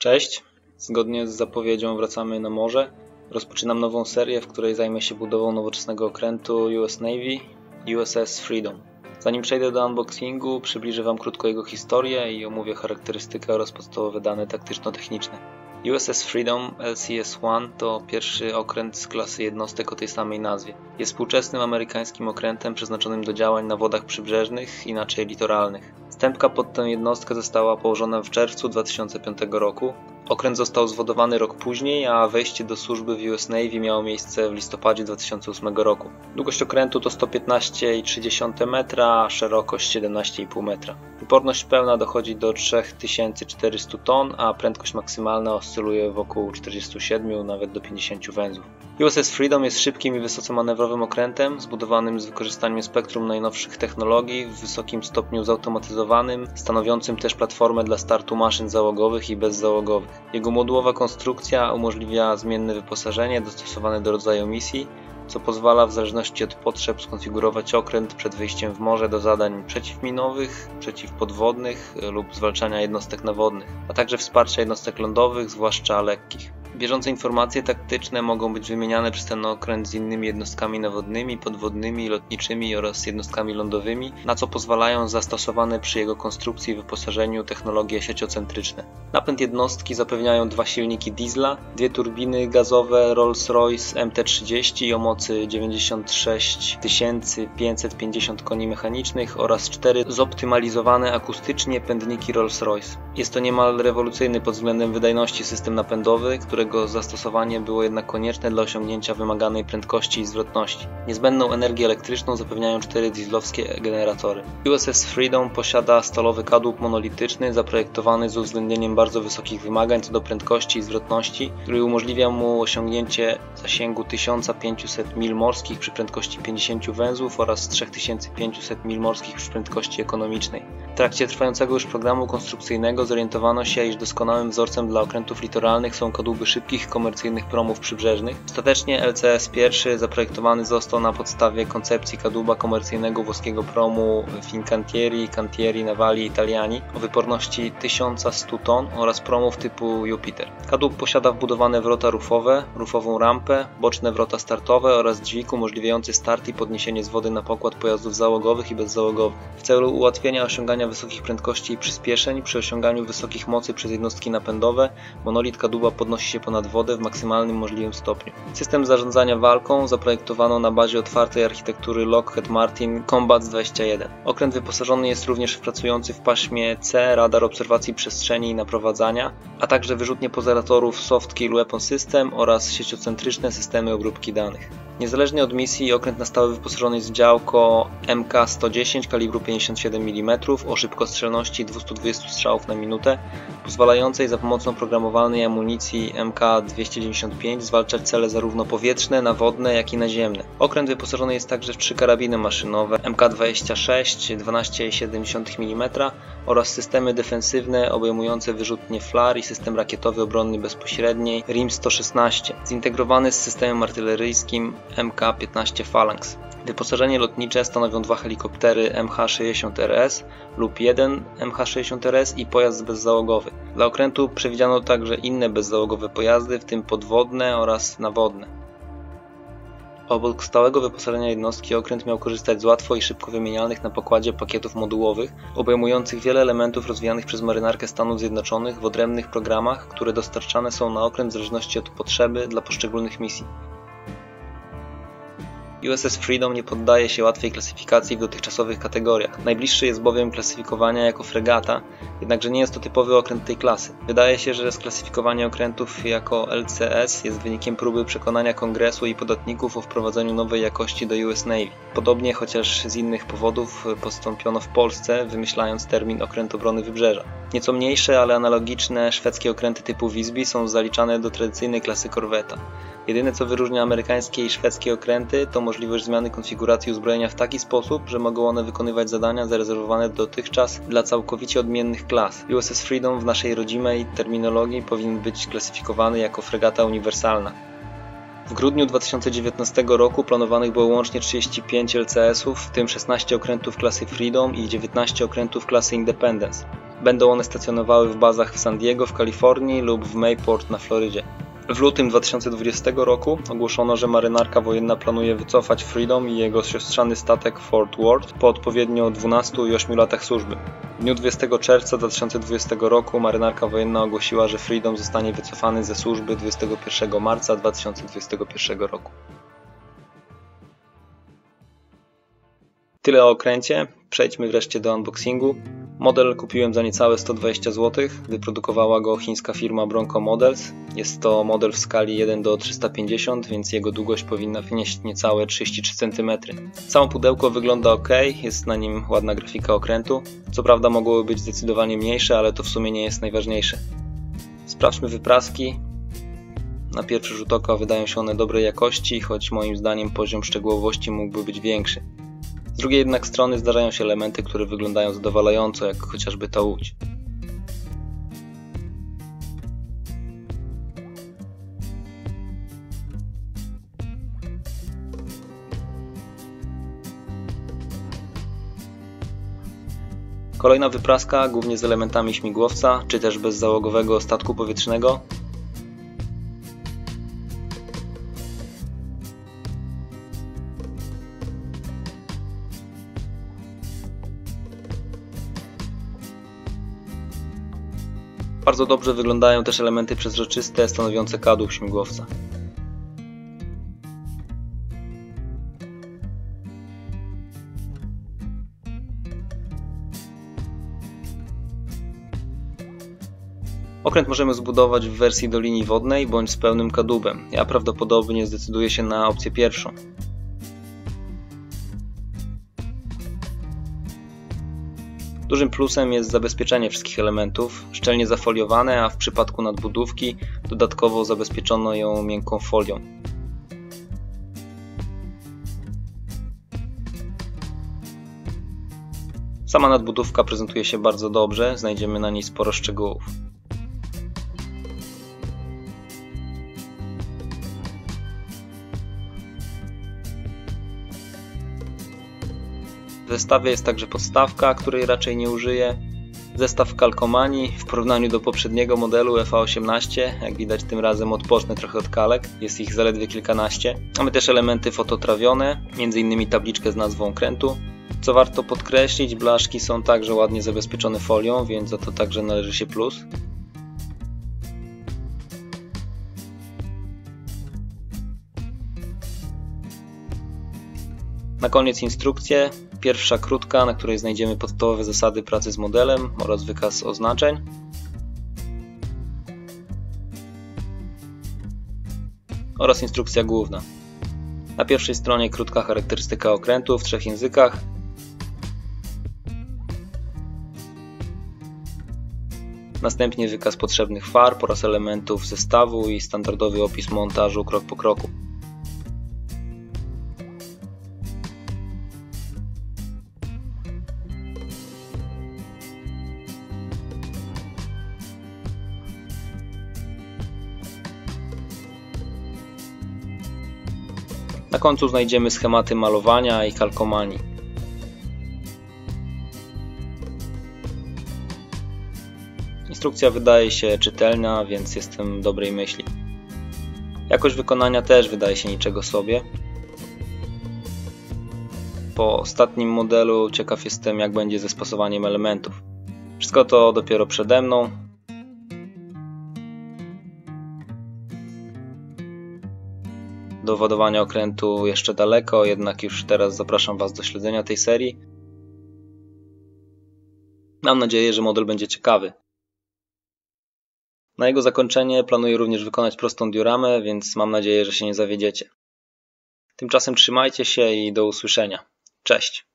Cześć, zgodnie z zapowiedzią wracamy na morze. Rozpoczynam nową serię, w której zajmę się budową nowoczesnego okrętu US Navy USS Freedom. Zanim przejdę do unboxingu, przybliżę Wam krótko jego historię i omówię charakterystykę oraz podstawowe dane taktyczno-techniczne. USS Freedom LCS-1 to pierwszy okręt z klasy jednostek o tej samej nazwie. Jest współczesnym amerykańskim okrętem przeznaczonym do działań na wodach przybrzeżnych, inaczej litoralnych. Stępka pod tę jednostkę została położona w czerwcu 2005 roku. Okręt został zwodowany rok później, a wejście do służby w US Navy miało miejsce w listopadzie 2008 roku. Długość okrętu to 115,3 metra, a szerokość 17,5 metra. Wyporność pełna dochodzi do 3400 ton, a prędkość maksymalna oscyluje wokół 47, nawet do 50 węzłów. USS Freedom jest szybkim i wysoce manewrowym okrętem, zbudowanym z wykorzystaniem spektrum najnowszych technologii, w wysokim stopniu zautomatyzowanym, stanowiącym też platformę dla startu maszyn załogowych i bezzałogowych. Jego modułowa konstrukcja umożliwia zmienne wyposażenie dostosowane do rodzaju misji, co pozwala w zależności od potrzeb skonfigurować okręt przed wyjściem w morze do zadań przeciwminowych, przeciwpodwodnych lub zwalczania jednostek nawodnych, a także wsparcia jednostek lądowych, zwłaszcza lekkich. Bieżące informacje taktyczne mogą być wymieniane przez ten okręt z innymi jednostkami nawodnymi, podwodnymi, lotniczymi oraz jednostkami lądowymi, na co pozwalają zastosowane przy jego konstrukcji i wyposażeniu technologie sieciocentryczne. Napęd jednostki zapewniają dwa silniki diesla, dwie turbiny gazowe Rolls-Royce MT-30 o mocy 96 550 koni mechanicznych oraz cztery zoptymalizowane akustycznie pędniki Rolls-Royce. Jest to niemal rewolucyjny pod względem wydajności system napędowy, którego zastosowanie było jednak konieczne dla osiągnięcia wymaganej prędkości i zwrotności. Niezbędną energię elektryczną zapewniają cztery dieslowskie generatory. USS Freedom posiada stalowy kadłub monolityczny zaprojektowany z uwzględnieniem bardzo wysokich wymagań co do prędkości i zwrotności, który umożliwia mu osiągnięcie zasięgu 1500 mil morskich przy prędkości 50 węzłów oraz 3500 mil morskich przy prędkości ekonomicznej. W trakcie trwającego już programu konstrukcyjnego zorientowano się, iż doskonałym wzorcem dla okrętów litoralnych są kadłuby szybkich komercyjnych promów przybrzeżnych. Ostatecznie LCS-1 zaprojektowany został na podstawie koncepcji kadłuba komercyjnego włoskiego promu Fincantieri Navali Italiani o wyporności 1100 ton oraz promów typu Jupiter. Kadłub posiada wbudowane wrota rufowe, rufową rampę, boczne wrota startowe oraz dźwig umożliwiający start i podniesienie z wody na pokład pojazdów załogowych i bezzałogowych. W celu ułatwienia osiągania wysokich prędkości i przyspieszeń przy osiąganiu wysokich mocy przez jednostki napędowe, monolit kadłuba podnosi się ponad wodę w maksymalnym możliwym stopniu. System zarządzania walką zaprojektowano na bazie otwartej architektury Lockheed Martin Combat 21. Okręt wyposażony jest również w pracujący w paśmie C radar obserwacji przestrzeni i naprowadzania, a także wyrzutnie pozeratorów Soft Kill Weapon System oraz sieciocentryczne systemy obróbki danych. Niezależnie od misji, okręt na stałe wyposażony jest w działko MK-110 kalibru 57 mm o szybkostrzelności 220 strzałów na minutę, pozwalającej za pomocą programowalnej amunicji MK-295 zwalczać cele zarówno powietrzne, nawodne, jak i naziemne. Okręt wyposażony jest także w 3 karabiny maszynowe MK-26 12,7 mm oraz systemy defensywne obejmujące wyrzutnie FLAR i system rakietowy obronny bezpośredniej RIM-116, zintegrowany z systemem artyleryjskim MK-15 Phalanx. Wyposażenie lotnicze stanowią 2 helikoptery MH-60RS lub 1 MH-60RS i pojazd bezzałogowy. Dla okrętu przewidziano także inne bezzałogowe pojazdy, w tym podwodne oraz nawodne. Obok stałego wyposażenia jednostki okręt miał korzystać z łatwo i szybko wymienialnych na pokładzie pakietów modułowych, obejmujących wiele elementów rozwijanych przez Marynarkę Stanów Zjednoczonych w odrębnych programach, które dostarczane są na okręt w zależności od potrzeby dla poszczególnych misji. USS Freedom nie poddaje się łatwej klasyfikacji w dotychczasowych kategoriach. Najbliższy jest bowiem klasyfikowania jako fregata, jednakże nie jest to typowy okręt tej klasy. Wydaje się, że sklasyfikowanie okrętów jako LCS jest wynikiem próby przekonania Kongresu i podatników o wprowadzeniu nowej jakości do US Navy. Podobnie, chociaż z innych powodów, postąpiono w Polsce, wymyślając termin okręt obrony wybrzeża. Nieco mniejsze, ale analogiczne szwedzkie okręty typu Visby są zaliczane do tradycyjnej klasy korweta. Jedyne co wyróżnia amerykańskie i szwedzkie okręty to możliwość zmiany konfiguracji uzbrojenia w taki sposób, że mogą one wykonywać zadania zarezerwowane dotychczas dla całkowicie odmiennych klas. USS Freedom w naszej rodzimej terminologii powinien być klasyfikowany jako fregata uniwersalna. W grudniu 2019 roku planowanych było łącznie 35 LCS-ów, w tym 16 okrętów klasy Freedom i 19 okrętów klasy Independence. Będą one stacjonowały w bazach w San Diego w Kalifornii lub w Mayport na Florydzie. W lutym 2020 roku ogłoszono, że marynarka wojenna planuje wycofać Freedom i jego siostrzany statek Fort Worth po odpowiednio 12 i 8 latach służby. W dniu 20 czerwca 2020 roku marynarka wojenna ogłosiła, że Freedom zostanie wycofany ze służby 21 marca 2021 roku. Tyle o okręcie, przejdźmy wreszcie do unboxingu. Model kupiłem za niecałe 120 zł, wyprodukowała go chińska firma Bronco Models. Jest to model w skali 1:350, więc jego długość powinna wynieść niecałe 33 cm. Samo pudełko wygląda ok, jest na nim ładna grafika okrętu. Co prawda mogłoby być zdecydowanie mniejsze, ale to w sumie nie jest najważniejsze. Sprawdźmy wypraski. Na pierwszy rzut oka wydają się one dobrej jakości, choć moim zdaniem poziom szczegółowości mógłby być większy. Z drugiej jednak strony zdarzają się elementy, które wyglądają zadowalająco, jak chociażby ta łódź. Kolejna wypraska, głównie z elementami śmigłowca, czy też bezzałogowego statku powietrznego. Bardzo dobrze wyglądają też elementy przezroczyste stanowiące kadłub śmigłowca. Okręt możemy zbudować w wersji do linii wodnej bądź z pełnym kadłubem. Ja prawdopodobnie zdecyduję się na opcję pierwszą. Dużym plusem jest zabezpieczenie wszystkich elementów, szczelnie zafoliowane, a w przypadku nadbudówki dodatkowo zabezpieczono ją miękką folią. Sama nadbudówka prezentuje się bardzo dobrze, znajdziemy na niej sporo szczegółów. W zestawie jest także podstawka, której raczej nie użyję. Zestaw kalkomanii w porównaniu do poprzedniego modelu FA18, jak widać tym razem odpocznę trochę od kalek, jest ich zaledwie kilkanaście. Mamy też elementy fototrawione, m.in. tabliczkę z nazwą okrętu. Co warto podkreślić, blaszki są także ładnie zabezpieczone folią, więc za to także należy się plus. Na koniec instrukcje. Pierwsza krótka, na której znajdziemy podstawowe zasady pracy z modelem oraz wykaz oznaczeń. Oraz instrukcja główna. Na pierwszej stronie krótka charakterystyka okrętu w 3 językach. Następnie wykaz potrzebnych farb oraz elementów zestawu i standardowy opis montażu krok po kroku. Na końcu znajdziemy schematy malowania i kalkomanii. Instrukcja wydaje się czytelna, więc jestem dobrej myśli. Jakość wykonania też wydaje się niczego sobie. Po ostatnim modelu ciekaw jestem, jak będzie ze spasowaniem elementów. Wszystko to dopiero przede mną. Do ładowania okrętu jeszcze daleko, jednak już teraz zapraszam Was do śledzenia tej serii. Mam nadzieję, że model będzie ciekawy. Na jego zakończenie planuję również wykonać prostą dioramę, więc mam nadzieję, że się nie zawiedziecie. Tymczasem trzymajcie się i do usłyszenia. Cześć!